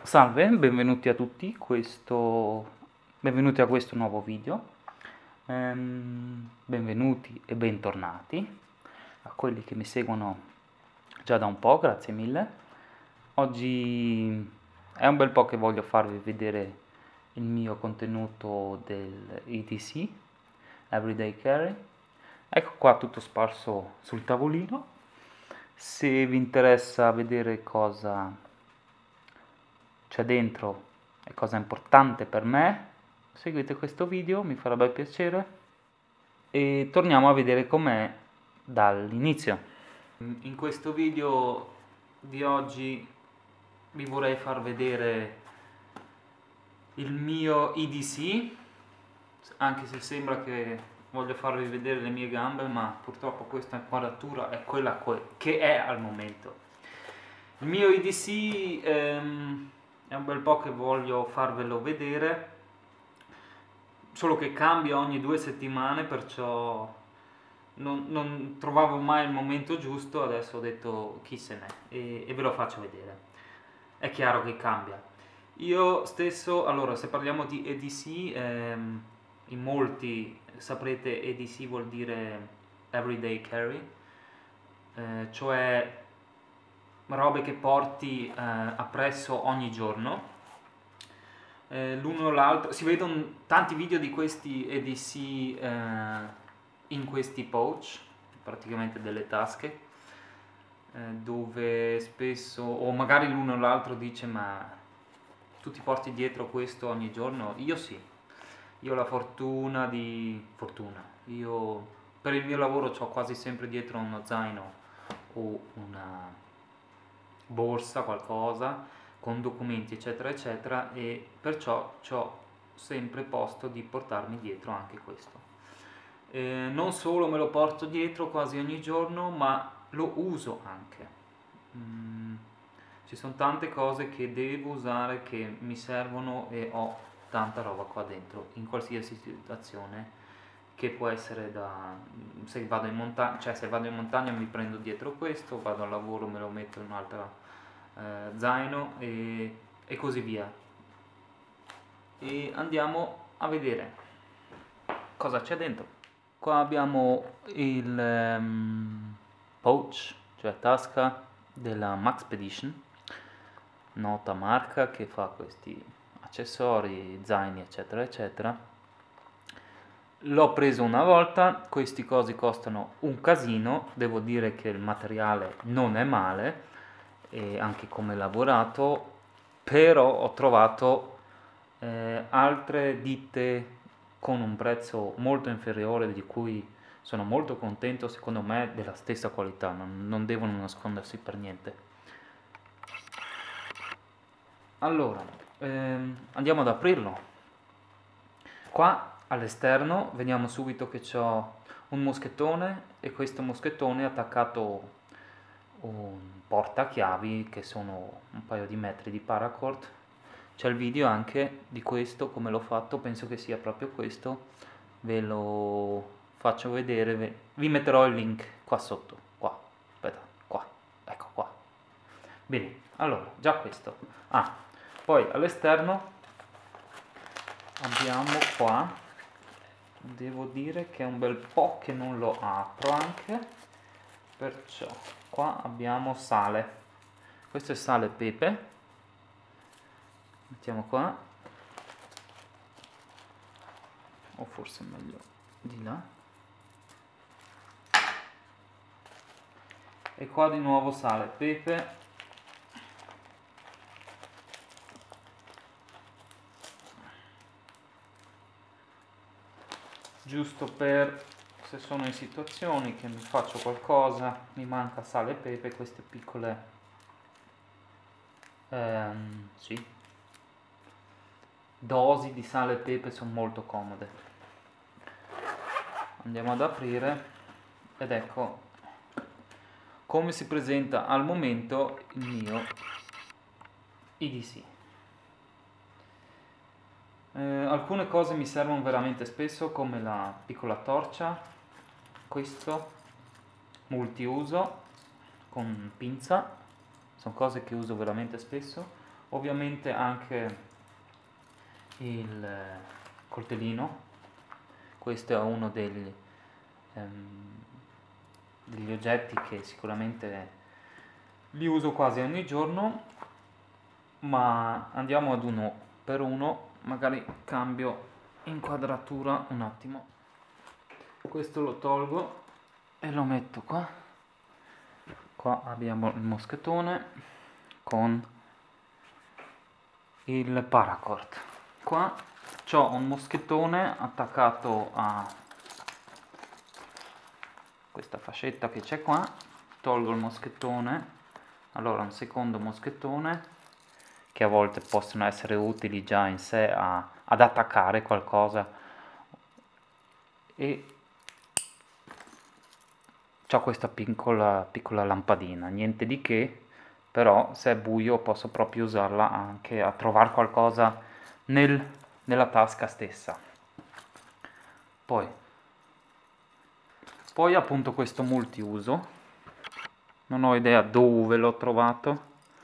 Salve, benvenuti a tutti, benvenuti a questo nuovo video, benvenuti e bentornati a quelli che mi seguono già da un po', grazie mille. Oggi è un bel po' che voglio farvi vedere il mio contenuto del EDC, Everyday Carry. Ecco qua tutto sparso sul tavolino. Se vi interessa vedere cosa c'è dentro e cosa è importante per me, seguite questo video, mi farà bel piacere e torniamo a vedere com'è dall'inizio. In questo video di oggi vi vorrei far vedere il mio EDC, anche se sembra che voglio farvi vedere le mie gambe, ma purtroppo questa inquadratura è quella che è al momento. Il mio EDC è un bel po' che voglio farvelo vedere, solo che cambia ogni 2 settimane, perciò non trovavo mai il momento giusto. Adesso ho detto chi se n'è e ve lo faccio vedere. È chiaro che cambia. Io stesso, allora, se parliamo di EDC, in molti saprete EDC vuol dire Everyday Carry, cioè robe che porti appresso ogni giorno. L'uno o l'altro, si vedono tanti video di questi EDC in questi pouch, praticamente delle tasche, dove spesso, o magari l'uno o l'altro dice: ma tu ti porti dietro questo ogni giorno? Io sì, io ho la fortuna, io per il mio lavoro ho quasi sempre dietro uno zaino o una borsa, qualcosa con documenti eccetera eccetera, e perciò ho sempre posto di portarmi dietro anche questo. Non solo me lo porto dietro quasi ogni giorno, ma lo uso anche. Ci sono tante cose che devo usare, che mi servono, e ho tanta roba qua dentro in qualsiasi situazione, che può essere se vado in montagna, cioè se vado in montagna mi prendo dietro questo, vado al lavoro me lo metto in un altro zaino e così via. E andiamo a vedere cosa c'è dentro. Qua abbiamo il pouch, cioè tasca della Maxpedition, nota marca che fa questi accessori, zaini eccetera eccetera. L'ho preso una volta, questi cosi costano un casino, devo dire che il materiale non è male e anche come lavorato, però ho trovato altre ditte con un prezzo molto inferiore, di cui sono molto contento, secondo me della stessa qualità, non devono nascondersi per niente. Allora, andiamo ad aprirlo. Qua all'esterno vediamo subito che c'ho un moschettone, e questo moschettone è attaccato un portachiavi che sono un paio di metri di paracord. C'è il video anche di questo, come l'ho fatto, penso che sia proprio questo, ve lo faccio vedere, vi metterò il link qua sotto, qua, aspetta, qua, ecco qua. Bene, allora, già questo. Poi all'esterno abbiamo qua, devo dire che è un bel po' che non lo apro anche, perciò qua abbiamo sale, questo è sale pepe, mettiamo qua, o forse meglio di là, e qua di nuovo sale pepe, giusto per se sono in situazioni che mi faccio qualcosa, mi manca sale e pepe, queste piccole sì, dosi di sale e pepe sono molto comode. Andiamo ad aprire ed ecco come si presenta al momento il mio EDC. Alcune cose mi servono veramente spesso, come la piccola torcia, questo multiuso con pinza, sono cose che uso veramente spesso. Ovviamente anche il coltellino, questo è uno degli oggetti che sicuramente li uso quasi ogni giorno, ma andiamo ad uno per uno, magari cambio inquadratura un attimo. Questo lo tolgo e lo metto qua. Qua abbiamo il moschettone con il paracord. Qua c'ho un moschettone attaccato a questa fascetta che c'è qua. Tolgo il moschettone, allora un secondo moschettone, che a volte possono essere utili già in sé ad attaccare qualcosa, e c'ho questa piccola lampadina, niente di che, però se è buio posso proprio usarla anche a trovare qualcosa nella tasca stessa. Poi appunto questo multiuso, non ho idea dove l'ho trovato,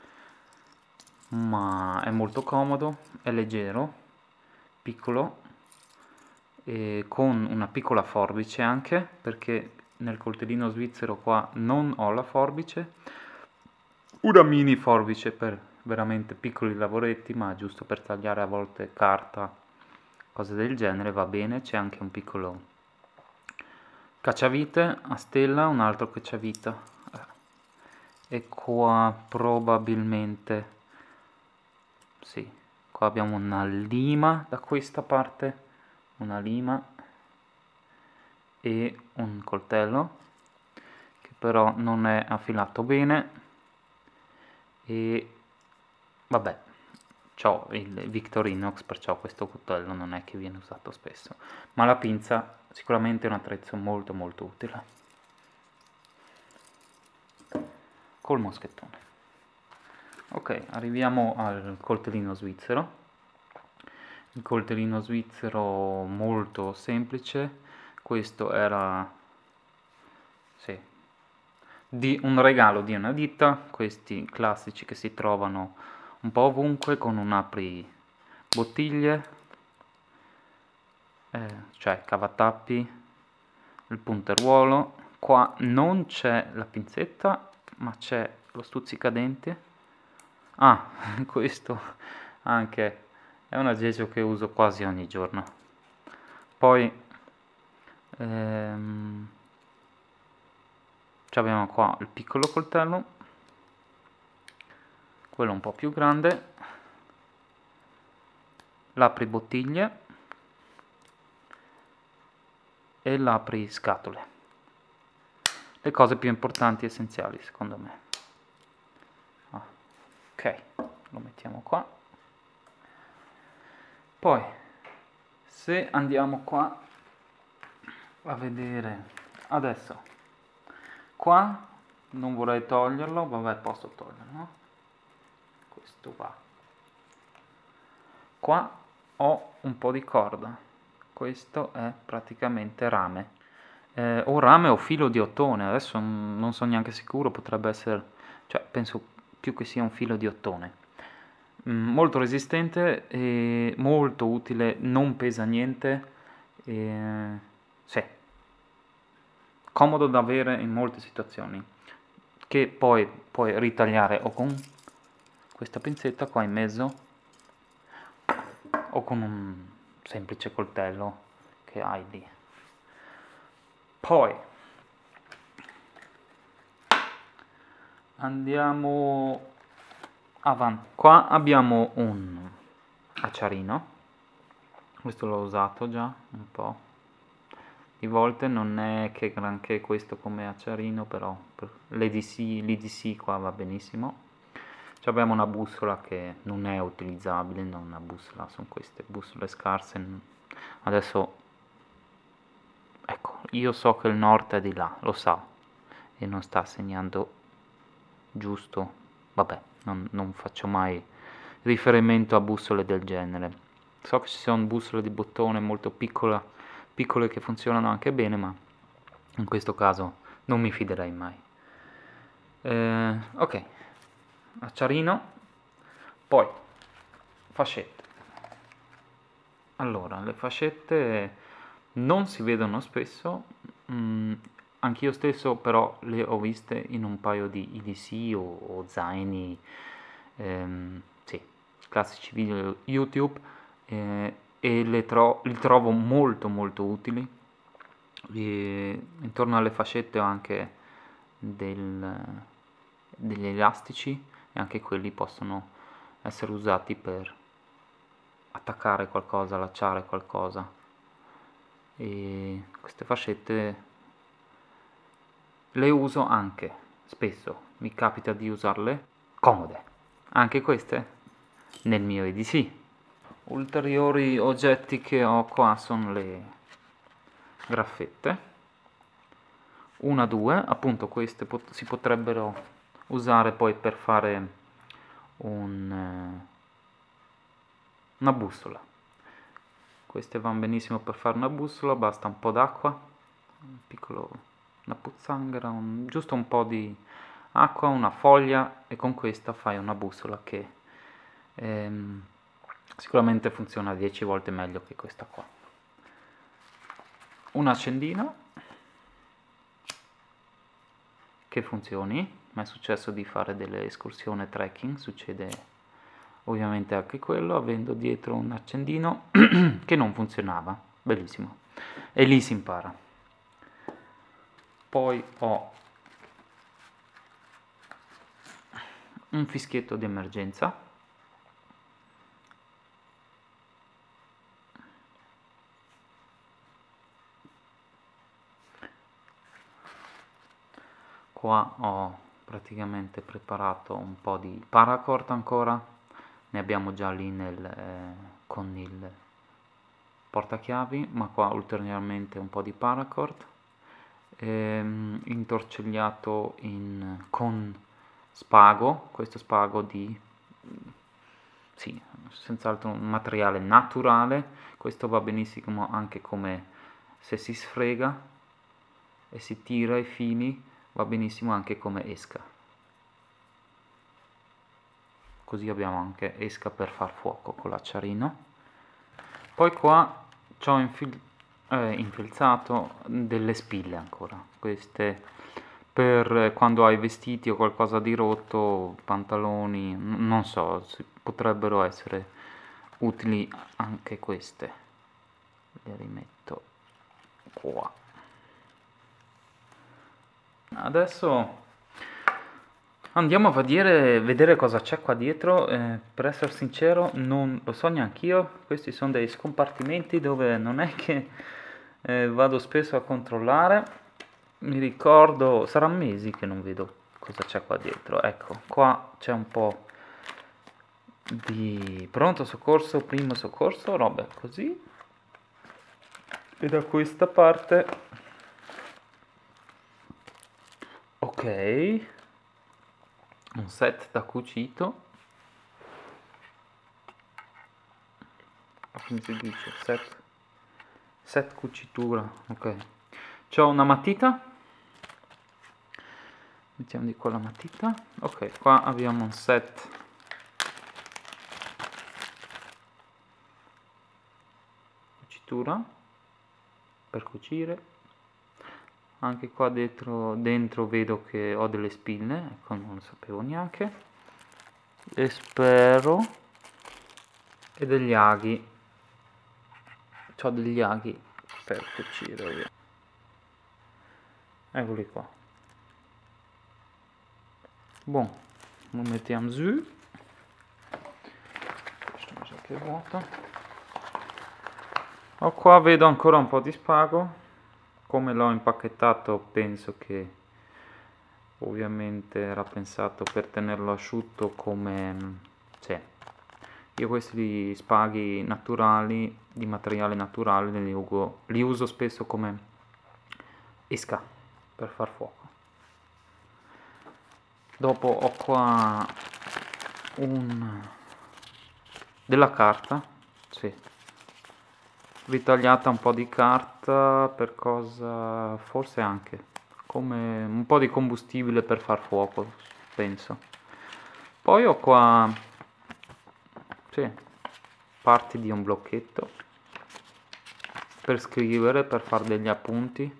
ma è molto comodo, è leggero, piccolo, e con una piccola forbice anche, perché nel coltellino svizzero qua non ho la forbice, una mini forbice per veramente piccoli lavoretti, ma giusto per tagliare a volte carta, cose del genere, va bene. C'è anche un piccolo cacciavite a stella, un altro cacciavite, e qua probabilmente sì, qua abbiamo una lima da questa parte, una lima e un coltello che però non è affilato bene, e vabbè, c'ho il Victorinox, perciò questo coltello non è che viene usato spesso, ma la pinza sicuramente è un attrezzo molto molto utile. Col moschettone. Ok, arriviamo al coltellino svizzero. Il coltellino svizzero molto semplice, questo era sì, un regalo di una ditta, questi classici che si trovano un po' ovunque, con un apri bottiglie, cioè cavatappi, il punteruolo. Qua non c'è la pinzetta, ma c'è lo stuzzicadenti. Ah, questo anche è un aggeggio che uso quasi ogni giorno. Poi abbiamo qua il piccolo coltello, quello un po' più grande, l'apribottiglie e l'apriscatole. Le cose più importanti e essenziali secondo me. Ok, lo mettiamo qua. Poi se andiamo qua a vedere adesso, qua non vorrei toglierlo, vabbè, posso toglierlo, no? Questo va. Qua ho un po' di corda, questo è praticamente rame, o rame o filo di ottone, adesso non sono neanche sicuro, potrebbe essere, cioè penso più che sia un filo di ottone. Molto resistente e molto utile, non pesa niente, sì, comodo da avere in molte situazioni, che poi puoi ritagliare o con questa pinzetta qua in mezzo o con un semplice coltello che hai lì. Poi andiamo avanti. Qua abbiamo un acciarino, questo l'ho usato già un po' di volte, non è che granché questo come acciarino, però per l'EDC qua va benissimo. Abbiamo una bussola che non è utilizzabile, non una bussola, sono queste bussole scarse. Adesso ecco, io so che il nord è di là, lo sa, e non sta segnando giusto, vabbè, non faccio mai riferimento a bussole del genere. So che ci sono bussole di bottone molto piccole che funzionano anche bene, ma in questo caso non mi fiderei mai. Ok, acciarino. Poi fascette. Allora, le fascette non si vedono spesso, anch'io stesso però le ho viste in un paio di EDC o zaini, sì, classici video YouTube, e li trovo molto molto utili. E intorno alle fascette ho anche degli elastici, e anche quelli possono essere usati per attaccare qualcosa, allacciare qualcosa. E queste fascette le uso anche spesso, mi capita di usarle comode, anche queste nel mio EDC. Ulteriori oggetti che ho qua sono le graffette, una, due, appunto queste si potrebbero usare poi per fare una bussola. Queste vanno benissimo per fare una bussola, basta un po' d'acqua, una pozzanghera, giusto un po' di acqua, una foglia, e con questa fai una bussola che sicuramente funziona 10 volte meglio che questa qua. Un accendino che funzioni, mi è successo di fare delle escursioni trekking, succede ovviamente anche quello, avendo dietro un accendino che non funzionava, bellissimo, e lì si impara. Poi ho un fischietto di emergenza, qua ho praticamente preparato un po' di paracord ancora, ne abbiamo già lì con il portachiavi, ma qua ulteriormente un po' di paracord, intorcigliato con spago, questo spago sì, senz'altro un materiale naturale, questo va benissimo anche come se si sfrega e si tira i fili, va benissimo anche come esca. Così abbiamo anche esca per far fuoco con l'acciarino. Poi qua ci ho infilzato delle spille ancora, queste per quando hai vestiti o qualcosa di rotto, pantaloni, non so, potrebbero essere utili anche queste. Le rimetto qua. Adesso andiamo a vedere cosa c'è qua dietro. Per essere sincero non lo so neanche io, questi sono dei scompartimenti dove non è che vado spesso a controllare. Mi ricordo, sarà mesi che non vedo cosa c'è qua dietro. Ecco, qua c'è un po' di pronto soccorso, primo soccorso, roba così. E da questa parte, ok, un set da cucito, come si dice, set cucitura, ok. C'ho una matita, mettiamo di qua la matita, ok, qua abbiamo un set cucitura per cucire. Anche qua dentro vedo che ho delle spille, ecco, non lo sapevo neanche, e spero, e degli aghi, ho degli aghi per cucire, via. Eccoli qua. Buon, lo mettiamo su, questo mi sa che è vuoto. Qua vedo ancora un po' di spago. Come l'ho impacchettato penso che ovviamente era pensato per tenerlo asciutto, come cioè, io questi spaghi naturali di materiale naturale li uso spesso come esca per far fuoco. Dopo ho qua della carta, sì, ritagliata un po' di carta, per cosa? Forse anche come un po' di combustibile per far fuoco, penso. Poi ho qua sì, parti di un blocchetto per scrivere, per fare degli appunti.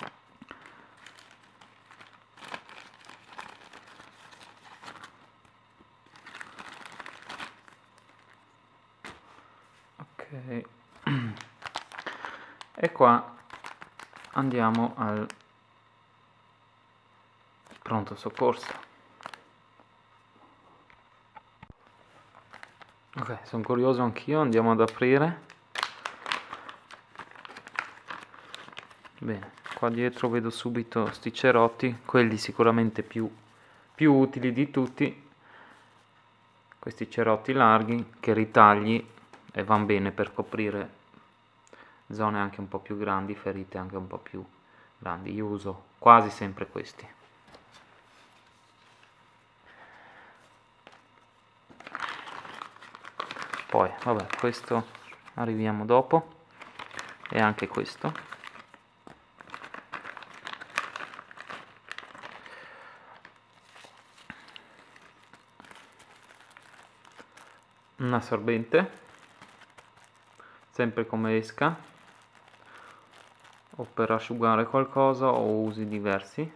Ok. E qua andiamo al pronto soccorso. Ok, sono curioso anch'io, andiamo ad aprire. Bene, qua dietro vedo subito sti cerotti, quelli sicuramente più utili di tutti. Questi cerotti larghi che ritagli e vanno bene per coprire zone anche un po' più grandi, ferite anche un po' più grandi. Io uso quasi sempre questi. Poi, vabbè, questo arriviamo dopo, e anche questo. Un assorbente, sempre come esca, o per asciugare qualcosa o usi diversi.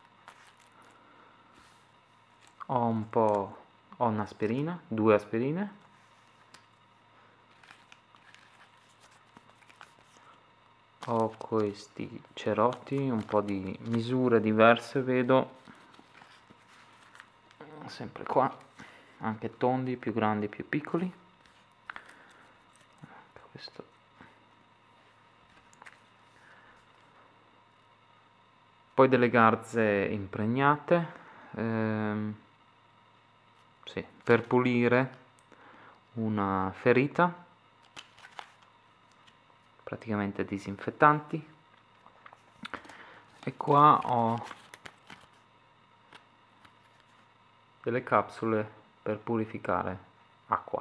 Ho un'aspirina, 2 aspirine. Ho questi cerotti, un po' di misure diverse vedo, sempre qua, anche tondi, più grandi, più piccoli. Questo. Poi delle garze impregnate, sì, per pulire una ferita, praticamente disinfettanti. E qua ho delle capsule per purificare acqua.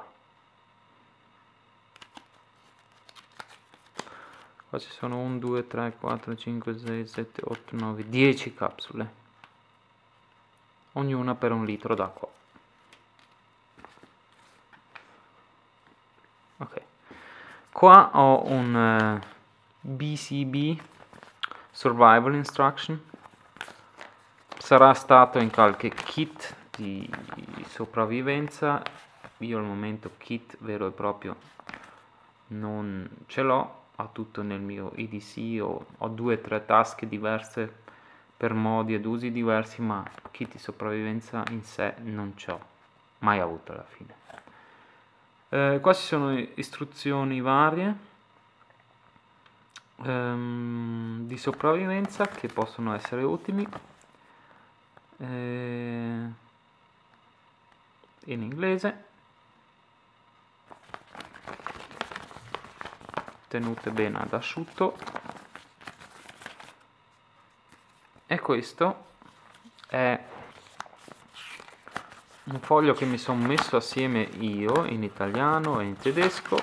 Qua ci sono 1, 2, 3, 4, 5, 6, 7, 8, 9, 10 capsule, ognuna per 1 litro d'acqua. Ok, qua ho un BCB Survival Instruction, sarà stato in qualche kit di sopravvivenza. Io al momento kit vero e proprio non ce l'ho, ho tutto nel mio EDC, ho 2 o 3 tasche diverse per modi ed usi diversi, ma kit di sopravvivenza in sé non ci ho mai avuto alla fine. Qua ci sono istruzioni varie di sopravvivenza che possono essere utili, in inglese, tenute bene ad asciutto. E questo è un foglio che mi sono messo assieme io in italiano e in tedesco,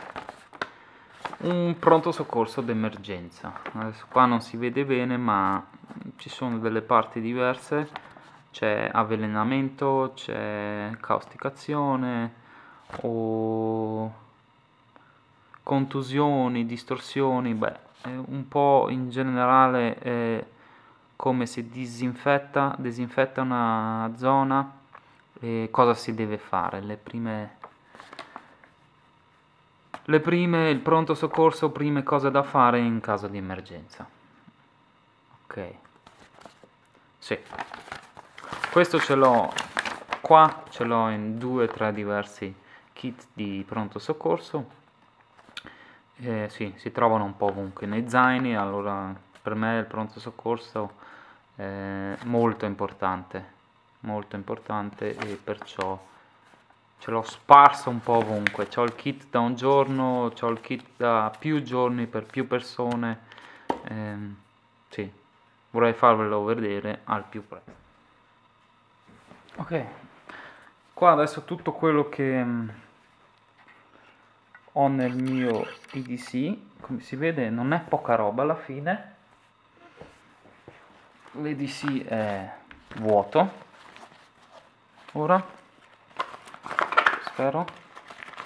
un pronto soccorso d'emergenza. Adesso qua non si vede bene, ma ci sono delle parti diverse, c'è avvelenamento, c'è causticazione o contusioni, distorsioni, beh, un po' in generale è come si disinfetta una zona e cosa si deve fare. Il pronto soccorso, prime cose da fare in caso di emergenza. Ok, sì, questo ce l'ho qua, ce l'ho in 2 o 3 diversi kit di pronto soccorso. Sì, si trovano un po' ovunque nei zaini, allora per me il pronto soccorso è molto importante e perciò ce l'ho sparso un po' ovunque. C'ho il kit da un giorno, c'ho il kit da più giorni per più persone. Sì, vorrei farvelo vedere al più presto. Ok, qua adesso tutto quello che ho nel mio EDC, come si vede non è poca roba alla fine. L'EDC è vuoto ora, spero.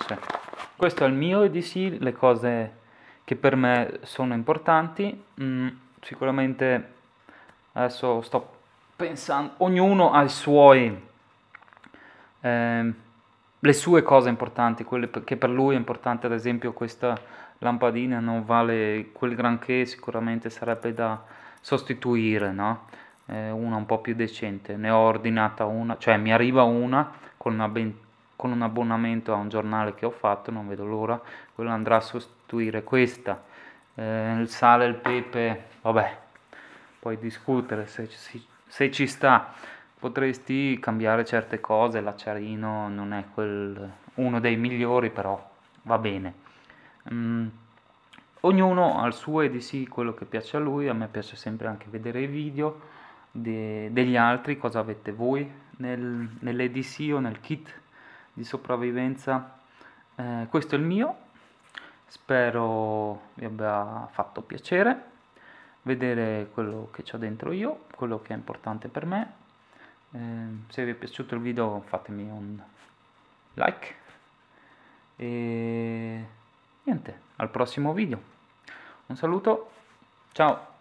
risorse. Questo è il mio EDC, le cose che per me sono importanti. Sicuramente adesso sto pensando, ognuno ha i suoi, le sue cose importanti, quelle che per lui è importante. Ad esempio questa lampadina non vale quel granché, sicuramente sarebbe da sostituire, no? Una un po' più decente. Ne ho ordinata una, cioè mi arriva una con un abbonamento a un giornale che ho fatto, non vedo l'ora, quello andrà a sostituire questa. Il sale, il pepe, vabbè, puoi discutere se ci sta. Potresti cambiare certe cose, l'acciarino non è uno dei migliori, però va bene. Ognuno ha il suo EDC, quello che piace a lui. A me piace sempre anche vedere i video degli altri, cosa avete voi nell'EDC o nel kit di sopravvivenza. Questo è il mio, spero vi abbia fatto piacere vedere quello che c'ho dentro io, quello che è importante per me. Se vi è piaciuto il video fatemi un like e niente, al prossimo video. Un saluto, ciao!